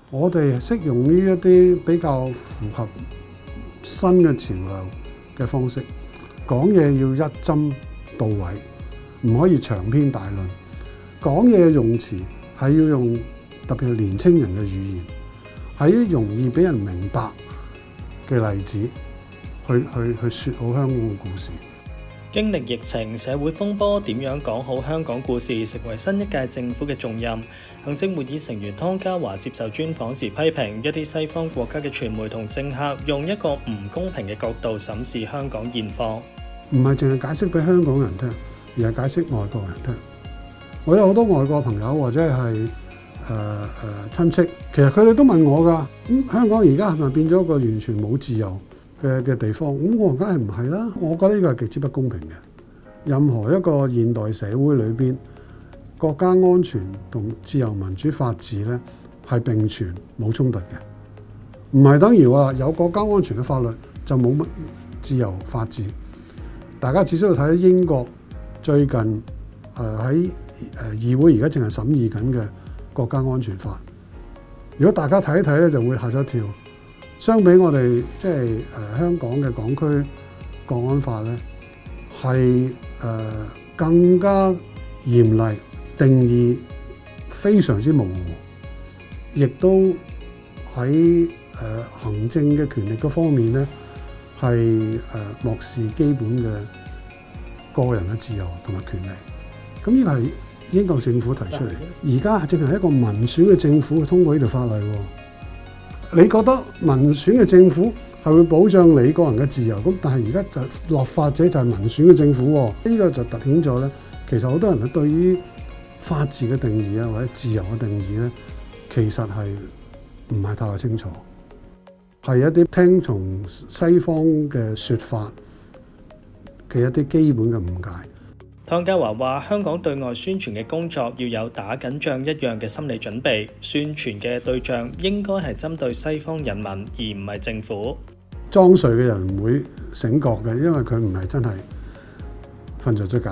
我哋適用於一啲比較符合新嘅潮流嘅方式，講嘢要一針到位，唔可以長篇大論。講嘢嘅用詞係要用特別係年青人嘅語言，係啲容易俾人明白嘅例子去説好香港嘅故事。 經歷疫情、社會風波，點樣講好香港故事，成為新一屆政府嘅重任。行政會議成員湯家驊接受專訪時批評一啲西方國家嘅傳媒同政客用一個唔公平嘅角度審視香港現況， 唔係淨係解釋俾香港人聽，而係解釋外國人聽。我有好多外國朋友或者係親戚，其實佢哋都問我㗎。香港而家係咪變咗一個完全冇自由嘅地方？我梗係唔係啦。我覺得呢個係極之不公平嘅。任何一個現代社會裏邊，國家安全同自由民主法治咧係並存冇衝突嘅，唔係等於話有國家安全嘅法律就冇乜自由法治。大家只需要睇英國最近喺議會而家正係審議緊嘅國家安全法。如果大家睇一睇咧，就會嚇咗一跳。相比我哋即係香港嘅港區國安法咧，係更加嚴厲，定義非常之模糊，亦都喺行政嘅權力嗰方面咧係漠視基本嘅個人嘅自由同埋權利。咁呢個係英國政府提出嚟，而家正係一個民選嘅政府去通過呢條法例喎。你覺得民選嘅政府係會保障你個人嘅自由？咁但係而家就立法者就係民選嘅政府喎，呢個就凸顯咗咧。其實好多人咧對於法治嘅定義啊，或者自由嘅定義咧，其實係唔係太過清楚，係一啲聽從西方嘅説法嘅一啲基本嘅誤解。 湯家驊話：香港對外宣傳嘅工作要有打緊仗一樣嘅心理準備，宣傳嘅對象應該係針對西方人民，而唔係政府。 裝睡嘅人唔會醒覺嘅，因為佢唔係真係瞓着咗覺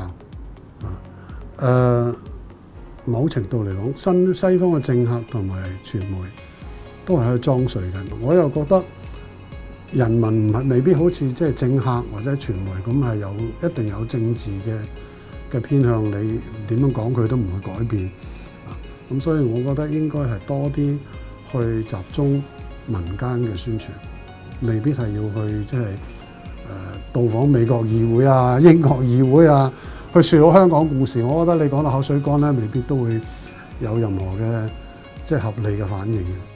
啊。某程度嚟講，西方嘅政客同埋傳媒都係喺度裝睡緊。我又覺得人民唔係未必好似即係政客或者傳媒咁係一定有政治嘅偏向，你點樣講佢都唔會改變啊。咁所以我覺得應該係多啲去集中民間嘅宣傳，未必係要去即係到訪美國議會啊、英國議會啊，去説好香港故事。我覺得你講到口水乾咧，未必都會有任何嘅即係合理嘅反應嘅。